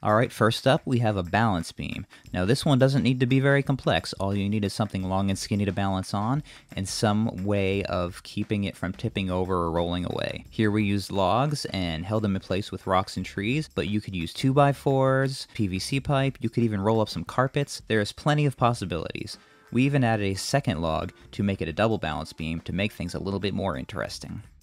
Alright, first up we have a balance beam. Now this one doesn't need to be very complex. All you need is something long and skinny to balance on, and some way of keeping it from tipping over or rolling away. Here we used logs and held them in place with rocks and trees, but you could use 2x4s, PVC pipe, you could even roll up some carpets. There is plenty of possibilities. We even added a second log to make it a double balance beam to make things a little bit more interesting.